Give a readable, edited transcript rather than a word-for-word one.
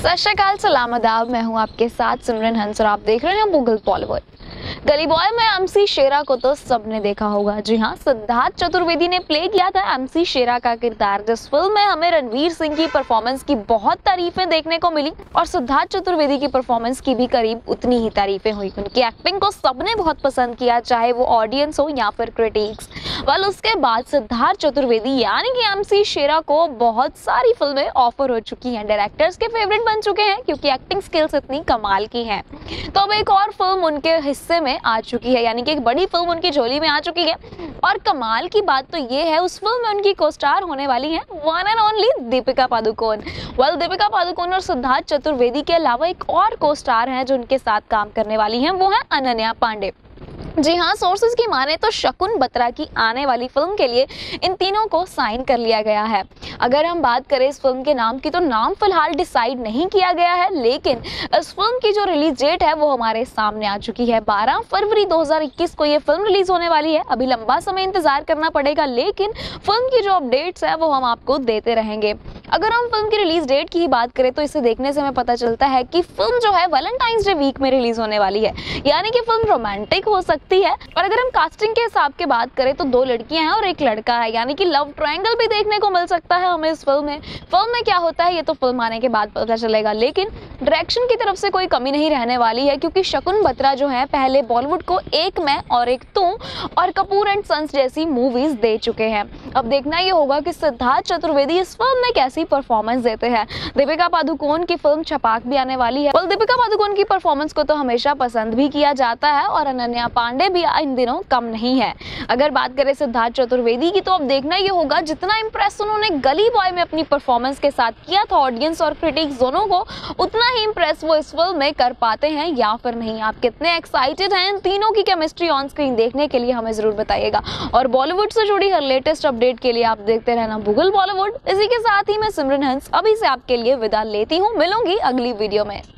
सत श्री अकाल, सलाम आदाब। मैं हूं आपके साथ सिमरन हंस और आप देख रहे हैं गूगल बॉलीवुड। गली बॉय में एमसी शेरा को तो सबने देखा होगा। जी हाँ, सिद्धार्थ चतुर्वेदी ने प्ले किया था एमसी शेरा का किरदार। जिस फिल्म में हमें रणवीर सिंह की परफॉर्मेंस की बहुत तारीफें देखने को मिली और सिद्धार्थ चतुर्वेदी की परफॉर्मेंस की भी करीब उतनी ही तारीफें हुई। उनकी एक्टिंग को सबने बहुत पसंद किया, चाहे वो ऑडियंस हो या फिर क्रिटिक्स। वेल, उसके बाद सिद्धार्थ चतुर्वेदी यानी कि एमसी शेरा को बहुत सारी फिल्में ऑफर हो चुकी हैं, डायरेक्टर्स के फेवरेट बन चुके हैं क्योंकि एक्टिंग स्किल्स इतनी कमाल की हैं। तो अब एक और फिल्म उनके हिस्से में आ चुकी है, यानी कि एक बड़ी फिल्म उनकी झोली में आ चुकी है। और कमाल की बात तो ये है, उस फिल्म में उनकी को स्टार होने वाली हैं one and only Deepika Padukone. Well, Deepika Padukone और सिद्धार्थ चतुर्वेदी के अलावा एक और को स्टार हैं जो उनके साथ काम करने वाली हैं, वो है अनन्या पांडे। जी हाँ, सोर्सेज की माने तो शकुन बत्रा की आने वाली फिल्म के लिए इन तीनों को साइन कर लिया गया है। अगर हम बात करें इस फिल्म के नाम की, तो नाम फिलहाल डिसाइड नहीं किया गया है, लेकिन इस फिल्म की जो रिलीज डेट है वो हमारे सामने आ चुकी है। 12 फरवरी 2021 को ये फिल्म रिलीज होने वाली है। अभी लंबा समय इंतजार करना पड़ेगा, लेकिन फिल्म की जो अपडेट्स है वो हम आपको देते रहेंगे। अगर हम फिल्म की रिलीज डेट की ही बात करें तो इसे देखने से हमें पता चलता है कि फिल्म जो है वैलेंटाइंस डे वीक में रिलीज होने वाली है, यानी कि फिल्म रोमांटिक हो सकती है। और अगर हम कास्टिंग के हिसाब की बात करें तो 2 लड़कियां हैं और 1 लड़का है, यानी कि लव ट्रायंगल भी देखने को मिल सकता है हमें इस फिल्म में। फिल्म में क्या होता है ये तो फिल्म आने के बाद पता चलेगा, लेकिन डायरेक्शन की तरफ से कोई कमी नहीं रहने वाली है क्योंकि शकुन बत्रा जो है पहले बॉलीवुड को एक मैं और एक तू और कपूर एंड सन्स जैसी मूवीज दे चुके हैं। अब देखना ये होगा कि सिद्धार्थ चतुर्वेदी इस फिल्म में कैसी परफॉर्मेंस देते हैं। दीपिका पादुकोण की फिल्म छपाक भी आने वाली है। दीपिका पादुकोण की परफॉर्मेंस को तो हमेशा पसंद भी किया जाता है और अनन्या पांडे भी इन दिनों कम नहीं है। अगर बात करें सिद्धार्थ चतुर्वेदी की, तो अब देखना ये होगा जितना इंप्रेस उन्होंने गली बॉय में अपनी परफॉर्मेंस के साथ किया था ऑडियंस और क्रिटिक्स दोनों को, उतना ही इंप्रेस वो इस फिल्म में कर पाते हैं या फिर नहीं। आप कितने एक्साइटेड हैं इन तीनों की केमिस्ट्री ऑन स्क्रीन देखने के लिए, हमें जरूर बताइएगा। और बॉलीवुड से जुड़ी हर लेटेस्ट अपडेट के लिए आप देखते रहना गूगल बॉलीवुड। इसी के साथ ही मैं सिमरन हंस अभी से आपके लिए विदा लेती हूँ। मिलूंगी अगली वीडियो में।